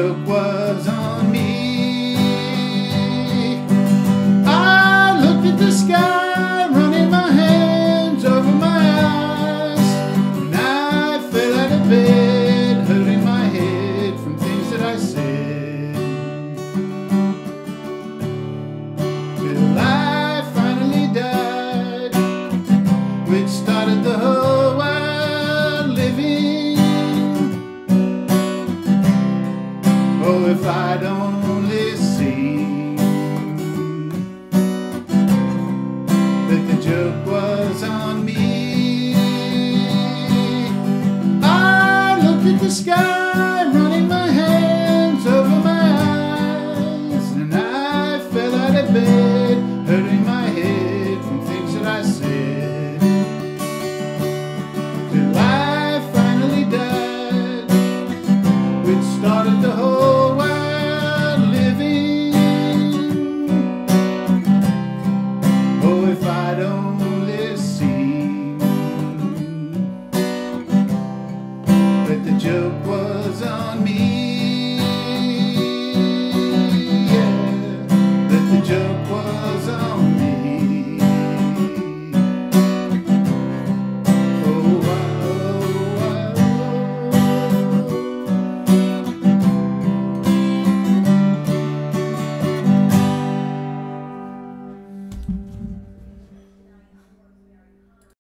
joke was on me. I looked at the sky, running my hands over my eyes, and I fell out of bed, hurting my head from things that I said. Till I finally died, which started the whole world living. Oh, if I'd only seen that the joke was on me. I looked at the sky, running my hands over my eyes, and I fell out of bed, hurting my head from things that I said. Till I finally died, which started the whole world living. Oh, if I'd only seen that the joke was on me. Yeah, that the joke was on me.